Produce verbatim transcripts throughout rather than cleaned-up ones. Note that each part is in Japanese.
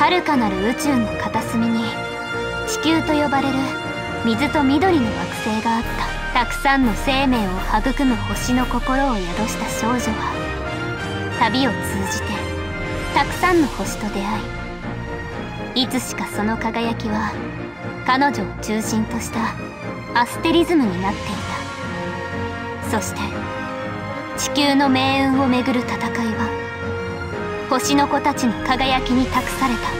遥かなる宇宙の片隅に地球と呼ばれる水と緑の惑星があった。たくさんの生命を育む星の心を宿した少女は旅を通じてたくさんの星と出会い、いつしかその輝きは彼女を中心としたアステリズムになっていた。そして地球の命運をめぐる戦いは星の子たちの輝きに託された。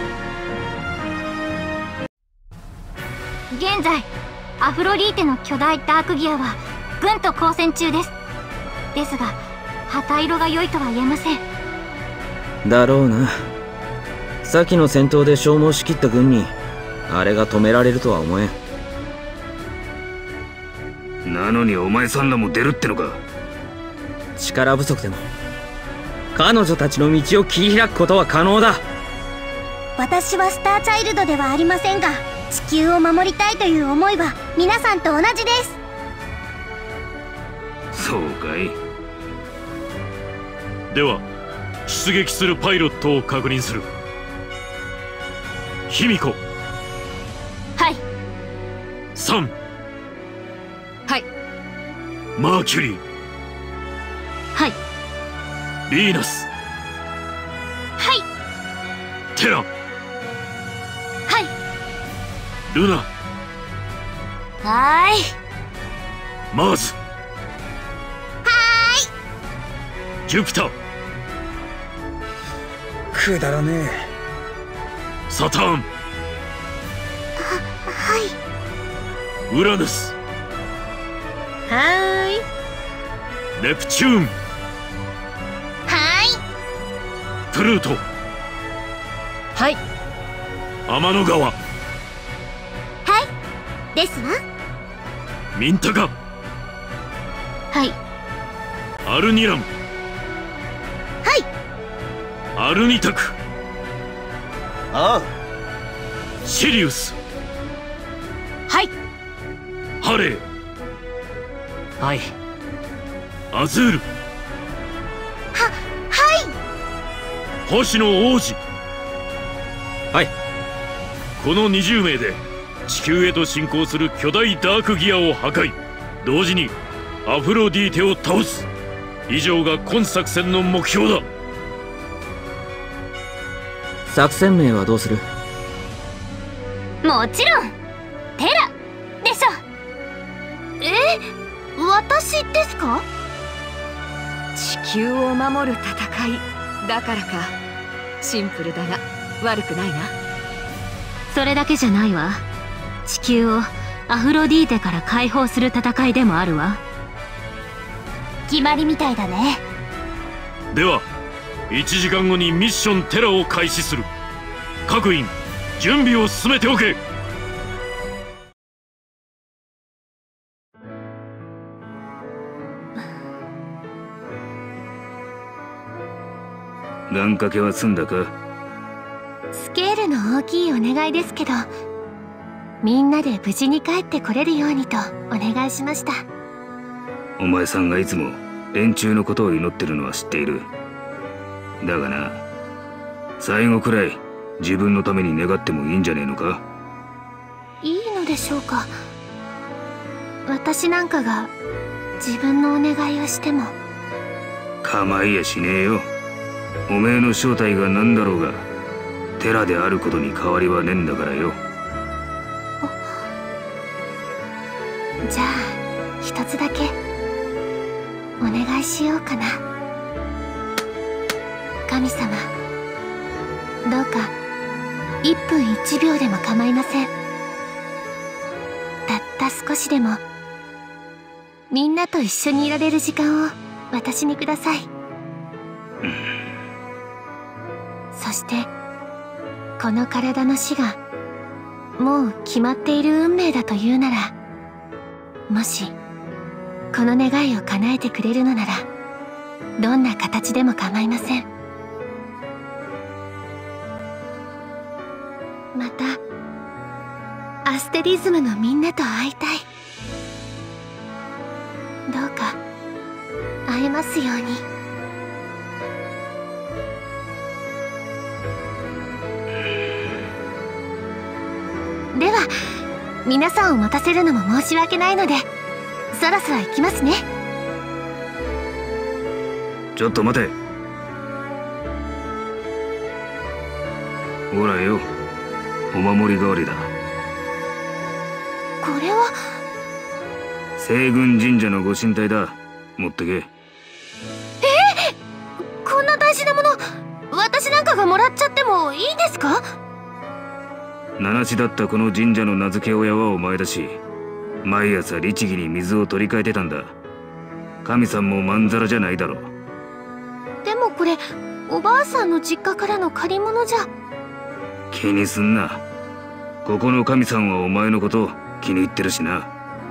現在アフロディーテの巨大ダークギアは軍と交戦中です。ですが旗色が良いとは言えません。 だろうな。先の戦闘で消耗しきった軍にあれが止められるとは思えん。 なのにお前さんらも出るってのか。 力不足でも彼女たちの道を切り開くことは可能だ。 私はスターチャイルドではありませんが、地球を守りたいという思いは皆さんと同じです。 そうかい。 では出撃するパイロットを確認する。卑弥呼。 はい。 サン。 はい。 マーキュリー。 はい。 ヴィーナス。 はい。 テラ。 はい。 ルナ。 はーい。 マーズ。 はーい。 ジュピター。 くだらねえ。 サターン。 は、はい。 ウラヌス。 はーい。 ネプチューン。 はーい。 プルート。 はい。 天の川。 はいですわ。 ミンタカ。 はい。 アルニラム。 はい。 アルニタク。 ああ。 シリウス。 はい。 ハレー。 はい。 アズール。 は、はい。 星の王子。 はい。 このにじゅうめいで地球へと進行する巨大ダークギアを破壊、同時にアフロディーテを倒す。以上が今作戦の目標だ。 作戦名はどうする？ もちろんテラでしょ。 え、私ですか？ 地球を守る戦いだからか。シンプルだが悪くないな。 それだけじゃないわ。地球をアフロディーテから解放する戦いでもあるわ。 決まりみたいだね。 ではいちじかんごにミッションテラを開始する。各員準備を進めておけ。 願掛けは済んだか？ スケールの大きいお願いですけど、みんなで無事に帰ってこれるようにとお願いしました。 お前さんがいつも連中のことを祈ってるのは知っている。だがな、最後くらい自分のために願ってもいいんじゃねえのか？ いいのでしょうか。私なんかが自分のお願いをしても。 構いやしねえよ。おめえの正体が何だろうがテラであることに変わりはねえんだからよ。 じゃあ一つだけお願いしようかな。神様、どうかいっぷんいちびょうでも構いません。たった少しでもみんなと一緒にいられる時間を私にください。そしてこの体の死がもう決まっている運命だというなら、もしこの願いを叶えてくれるのならどんな形でも構いません。またアステリズムのみんなと会いたい。どうか会えますように。 では皆さんを待たせるのも申し訳ないのでそろそろ行きますね。 ちょっと待て。ほらよ、お守り代わりだ。 これは西軍神社のご神体だ。持ってけ。 えー、こんな大事なもの私なんかがもらっちゃってもいいんですか？ 七子だったこの神社の名付け親はお前だし、毎朝律儀に水を取り替えてたんだ。神さんもまんざらじゃないだろう。 でもこれおばあさんの実家からの借り物じゃ。 気にすんな。ここの神さんはお前のこと気に入ってるしな。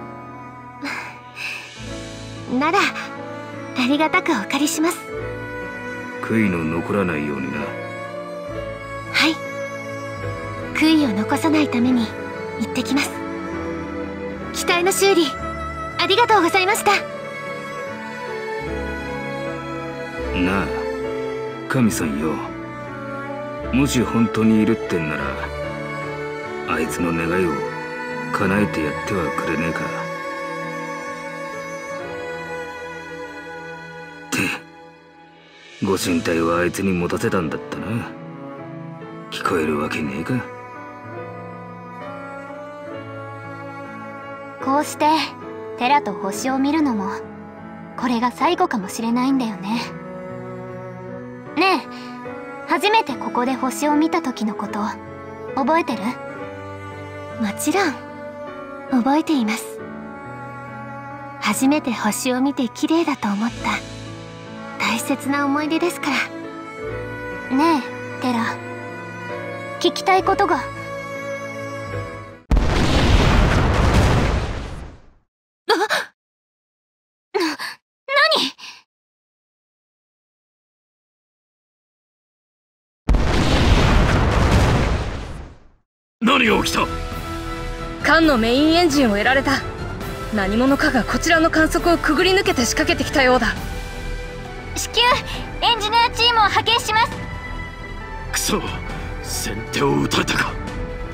ならありがたくお借りします。 悔いの残らないようにな。 はい、悔いを残さないために行ってきます。機体の修理ありがとうございました。 なあ神さんよ、もし本当にいるってんならあいつの願いを叶えてやってはくれねえか。ってご神体はあいつに持たせたんだったな。聞こえるわけねえか。 こうしてテラと星を見るのもこれが最後かもしれないんだよね。ねえ、初めてここで星を見た時のこと覚えてる？ もちろん覚えています。初めて星を見て綺麗だと思った大切な思い出ですから。 ねえテラ、聞きたいことが。 何が起きた？ 艦のメインエンジンを得られた。何者かがこちらの観測をくぐり抜けて仕掛けてきたようだ。 至急エンジニアチームを派遣します。 くそ、先手を打たれたか。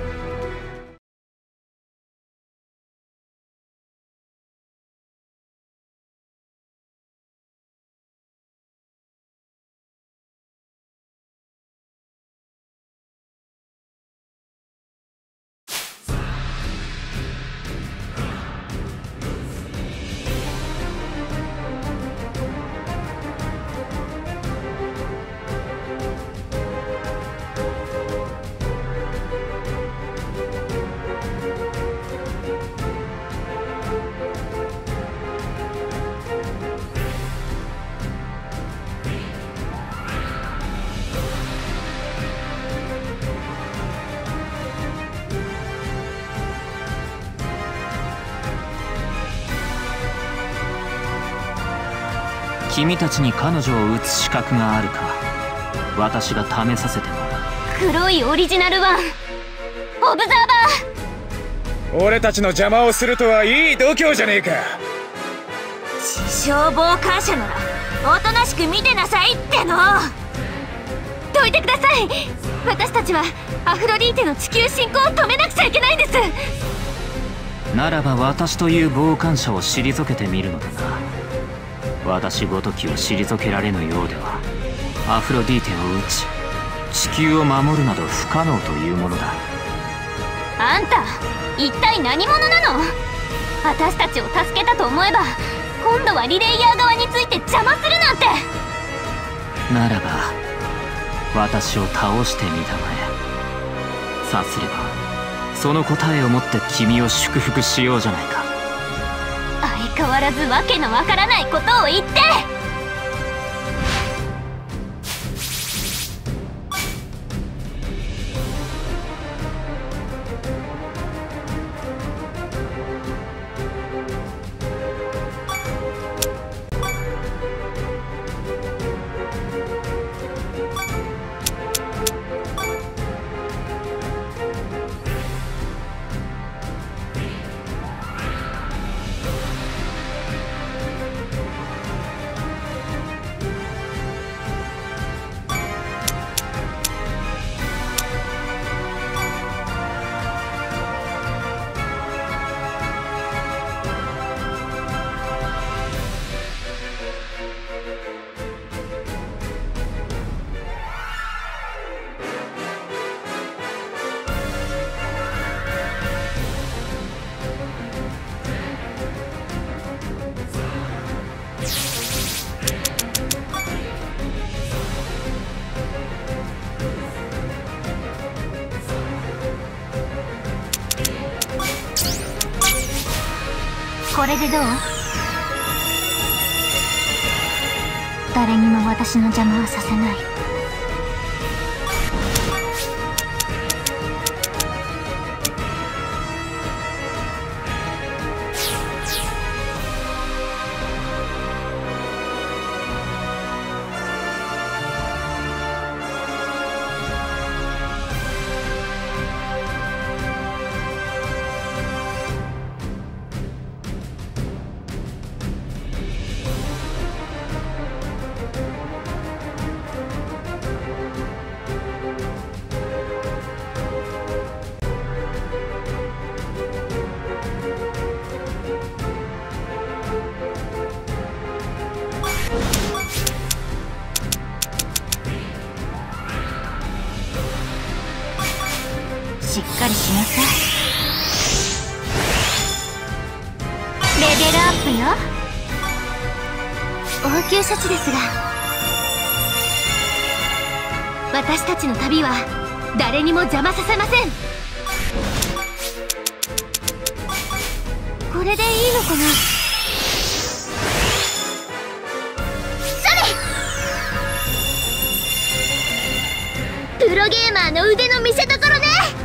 君たちに彼女を撃つ資格があるか。私が試させてもらう。 黒いオリジナルワンオブザーバー。 俺たちの邪魔をするとはいい度胸じゃねえか。 消防感謝ならおとなしく見てなさいっての。どいてください。私たちはアフロディーテの地球侵攻を止めなくちゃいけないんです。 ならば私という傍観者を退けてみるのだな。私ごときを退けられぬようではアフロディーテを撃ち地球を守るなど不可能というものだ。 あんた一体何者なの？私たちを助けたと思えば今度はリレイヤー側について邪魔するなんて。 ならば私を倒してみたまえ。さすればその答えをもって君を祝福しようじゃないか。 相変わらずわけのわからないことを言って。 これでどう？誰にも私の邪魔はさせない。しっかりしなさい。レベルアップよ。 応急処置ですが、私たちの旅は誰にも邪魔させません。これでいいのかな。それ！プロゲーマーの腕の見せ所ね。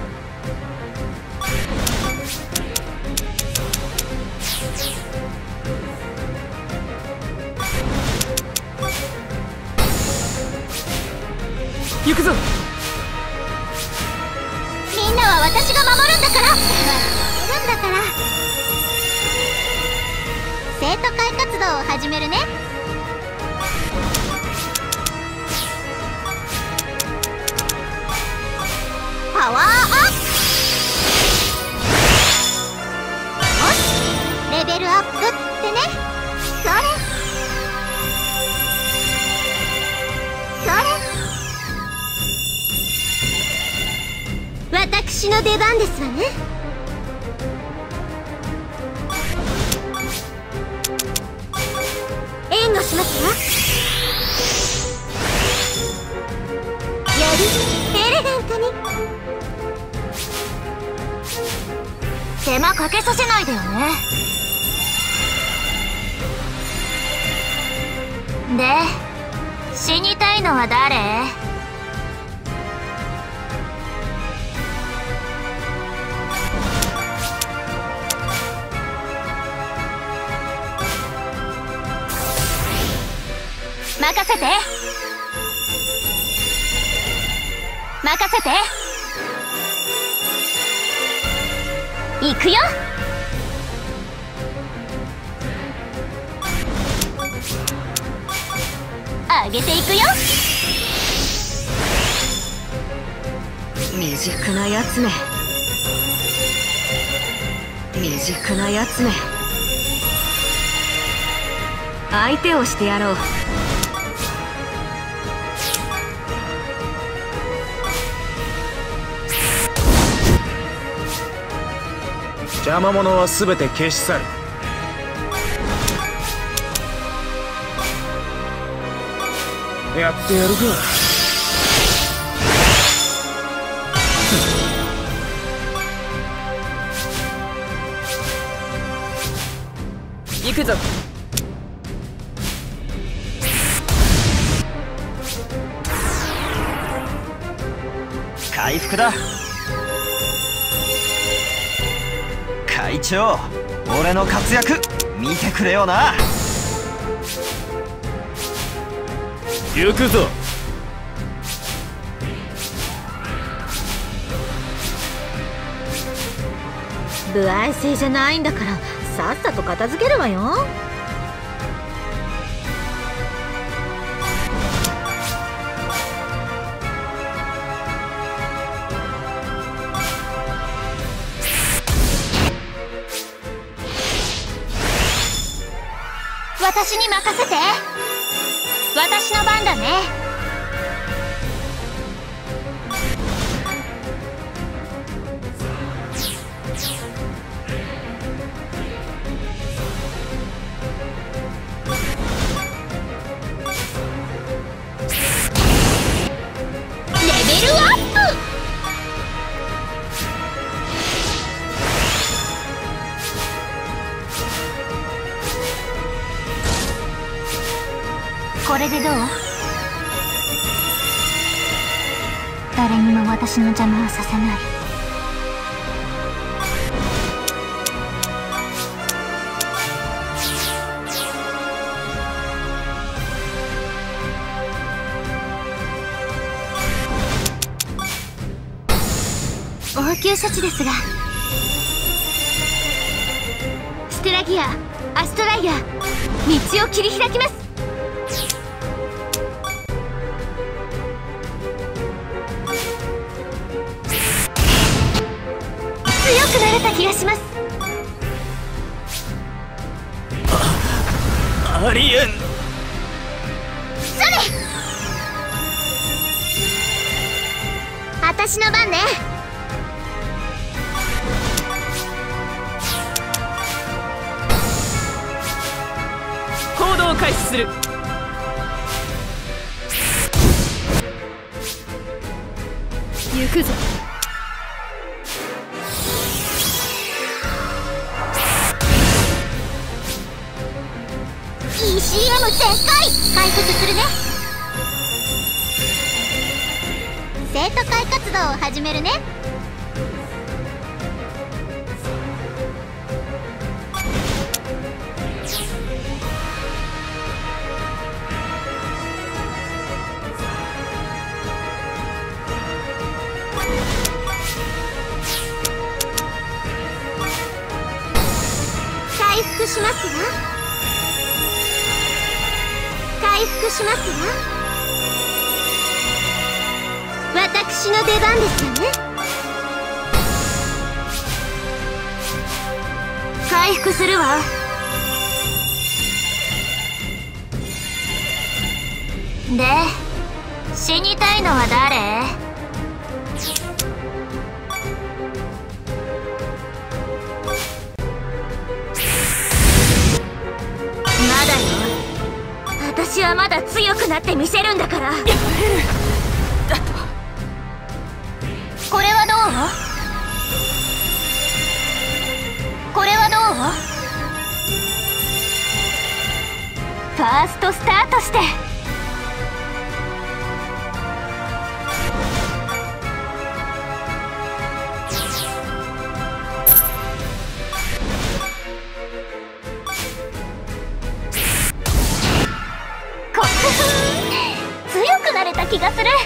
行くぞ。 みんなは私が守るんだから。守るんだから。生徒会活動を始めるね。パワーアップ。よし、レベルアップってね。それそれ、私の出番ですわね。援護しますわ。よりエレガントに。 手間かけさせないでよね。で、死にたいのは誰？任せて任せて。行くよ。上げていくよ。 未熟なやつめ未熟なやつめ相手をしてやろう。 邪魔者は全て消し去る。やってやるか。 行くぞ。 回復だ。会長、俺の活躍見てくれよな。 行くぞ。 歩合制じゃないんだからさっさと片付けるわよ。 私に任せて。私の番だね。レベルアップ。 これでどう？誰にも私の邪魔はさせない。 応急処置ですが、ステラギア、アストライア、道を切り開きます。強くなれた気がします。 あ、ありえん。 それ、私の番ね。 行動を開始する。行くぞ。 イーシーエム 全開。回復するね。生徒会活動を始めるね。回復しますわ。回復しますわ。私の出番ですよね。回復するわ。 で、死にたいのは誰？まだよ。私はまだ強くなってみせるんだから。これはどう？これはどう？ファーストスタートして。強くなれた気がする。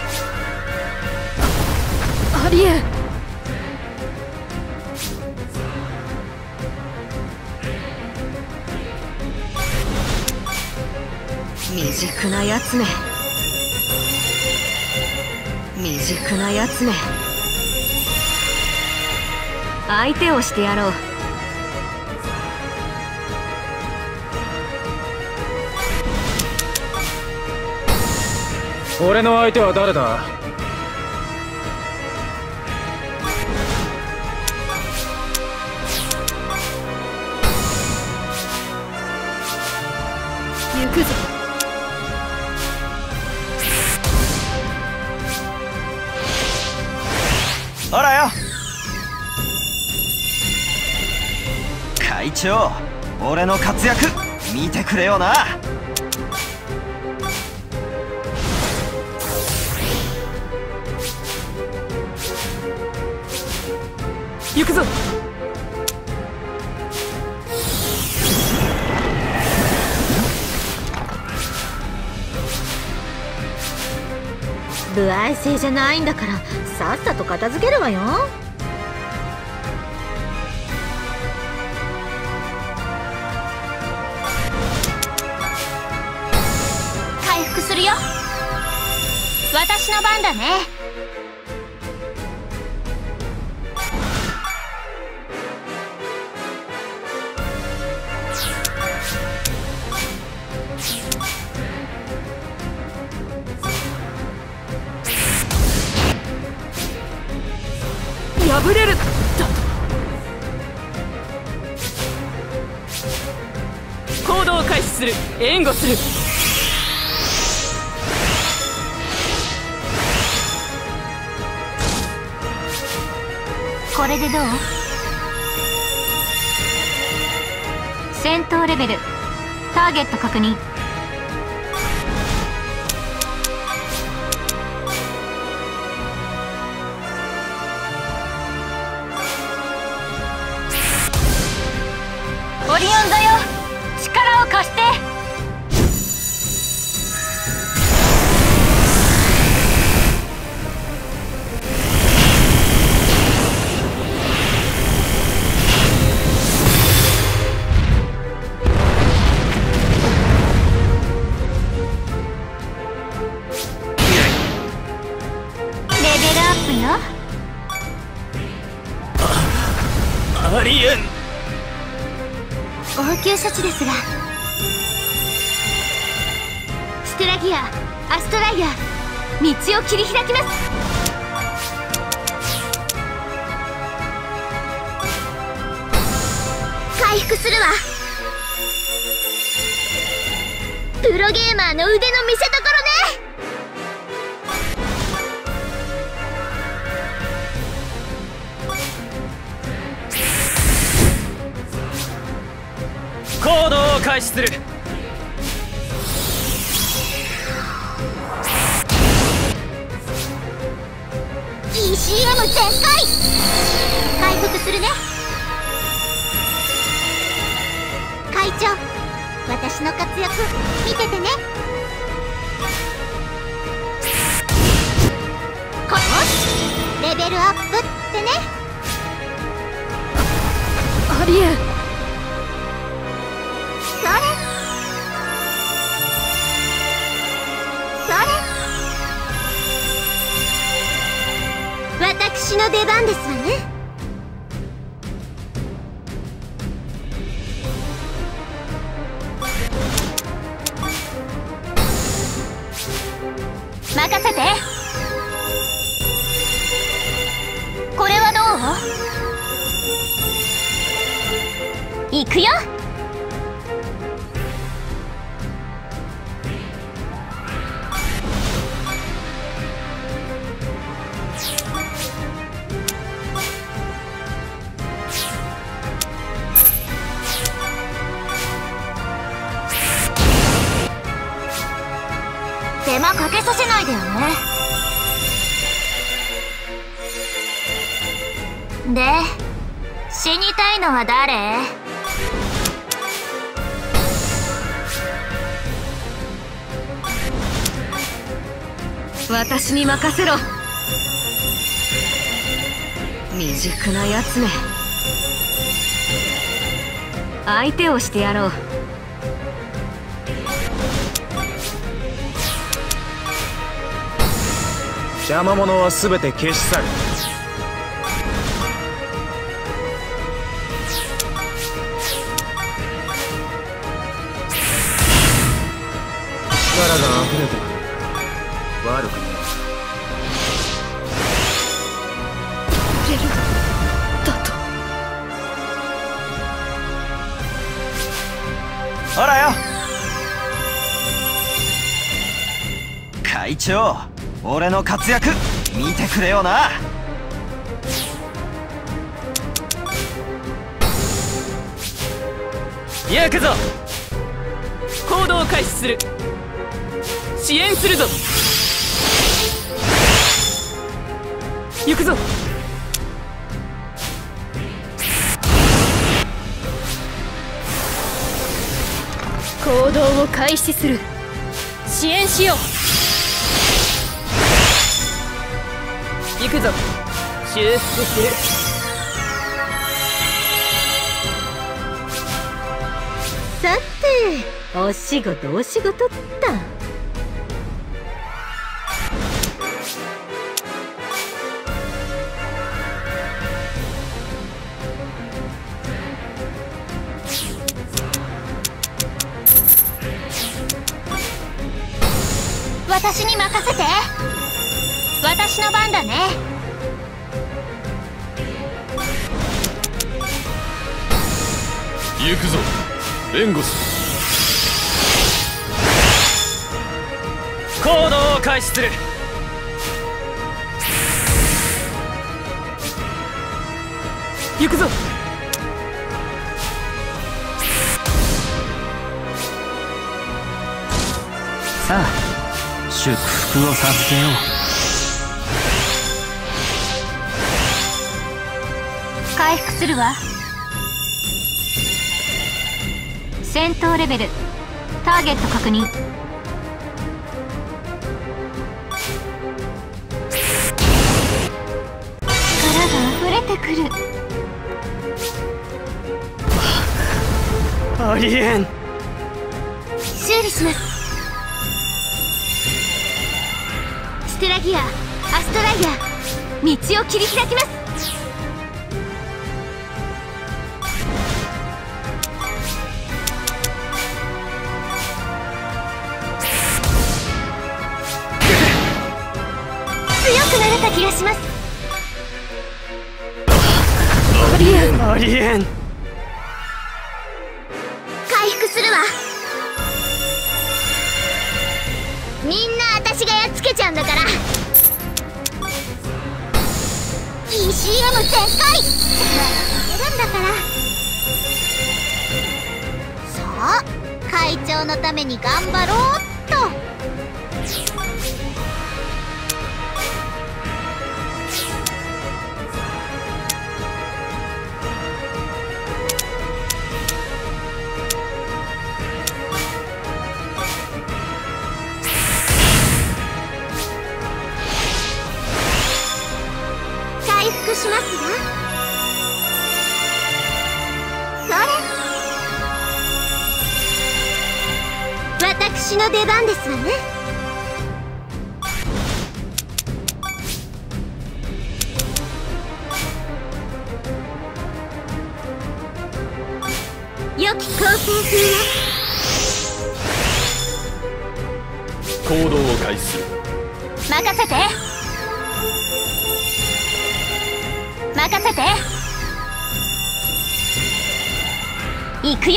ありえん。未熟なやつめ、未熟なやつめ。相手をしてやろう。 俺の相手は誰だ？ 行くぞ。 ほらよ会長、俺の活躍見てくれよな。 行くぞ。 不愛性じゃないんだからさっさと片付けるわよ。 回復するよ。私の番だね。 破れるだと。行動を開始する。援護する。 これでどう？戦闘レベルターゲット確認。 オリオン座よ、力を貸して。 ありえん。 応急処置ですが、ステラギア、アストライア、道を切り開きます。回復するわ。プロゲーマーの腕の見せ所ね。 行動を開始する。 イーシーエム 全開。回復するね。会長、私の活躍見ててね。こレベルアップってね。 ありえん。 それそれ、私の出番ですわね。任せて。これはどう？行くよ。手間かけさせないでよね。で、死にたいのは誰？ 私に任せろ。未熟なやつめ、相手をしてやろう。 邪魔者は全て消し去る。力が溢れてくる。悪くない。 レルだと。 ほらよ会長、俺の活躍見てくれよな。 行くぞ。行動を開始する。支援するぞ。行くぞ。 行動を開始する。支援しよう。 行くぞ。修復する。 さて、お仕事お仕事った。 私に任せて。私の番だね。 行くぞエンゴス。 行動を開始する。行くぞ。 さあ祝福を授けよう。 回復するわ。 戦闘レベルターゲット確認。力が溢れてくる。 ありえん。 修理します。ステラギア、アストライヤー、道を切り開きます。強くなれた気がします。 ありえん。ありえん。 回復するわ。みんな私がやっつけちゃうんだから。 イーシーエム 全開。やるんだから。さあ会長のために頑張ろうっと。回復しますわ。それ私の出番ですわね。良き光線風行動を開始する。 任せて任せて。行くよ。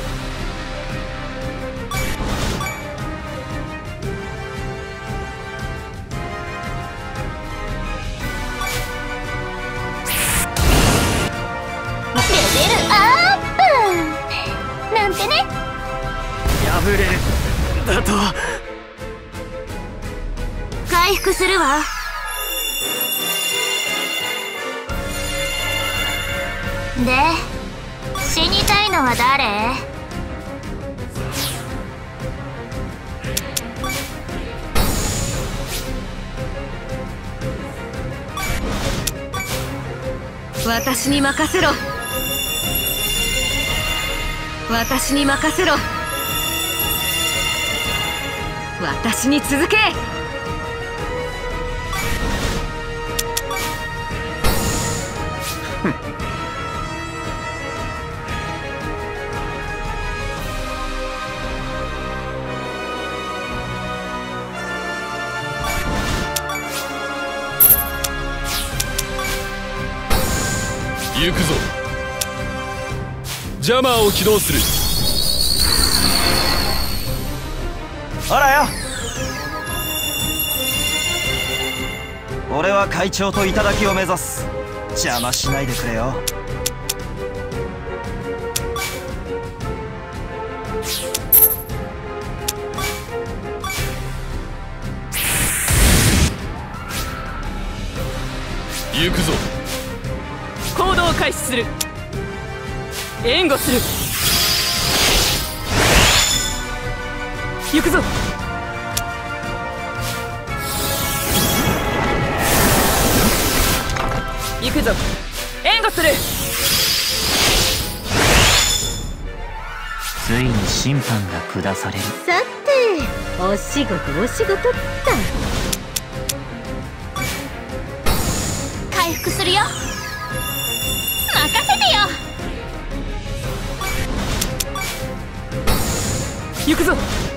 レベルアップなんてね。 破れるだと。 回復するわ。 で、死にたいのは誰？ 私に任せろ。私に任せろ。私に続け。 行くぞ。ジャマーを起動する。 あらよ。俺は会長と頂を目指す。邪魔しないでくれよ。 行くぞ。 行動を開始する。援護する。行くぞ。行くぞ。援護する。 ついに審判が下される。 さてお仕事お仕事った回復するよ。任せてよ。 行くぞ。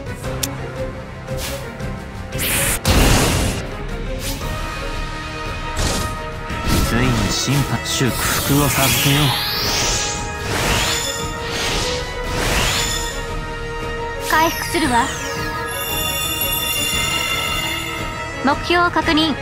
ついに審判祝福を授けよう。回復するわ。目標を確認。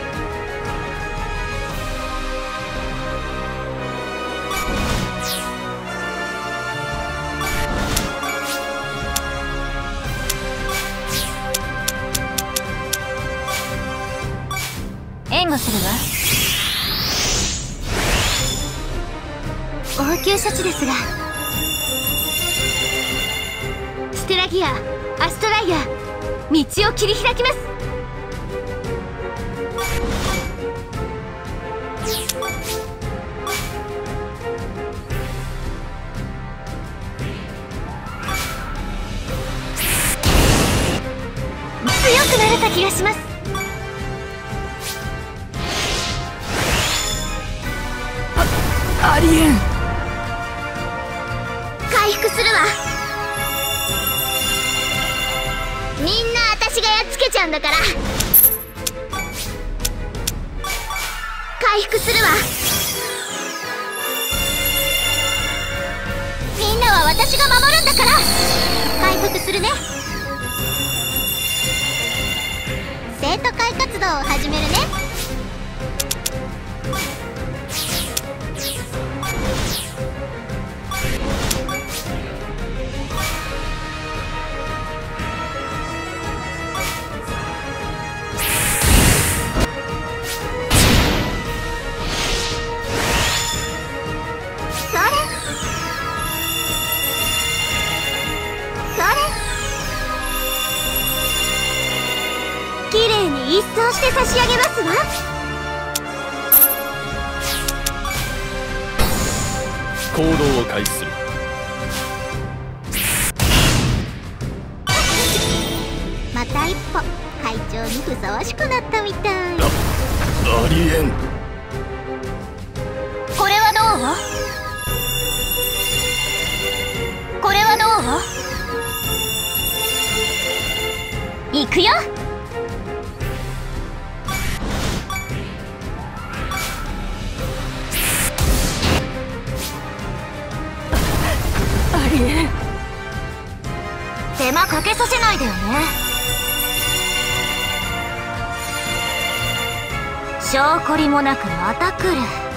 援護するわ。 応急処置ですが。 ギア、アストライア、道を切り開きます。強くなれた気がします。 あ、ありえん。 回復するわ。みんな私がやっつけちゃうんだから。回復するわ。みんなは私が守るんだから。回復するね。生徒会活動を始めるね。それそれ綺麗に一掃して差し上げますわ。 行動を開始する。 また一歩会長にふさわしくなったみたい。 あ、ありえん。 これはどう？これはどう？行くよ。 ありえん。 手間かけさせないでよね。証拠りもなくまた来る。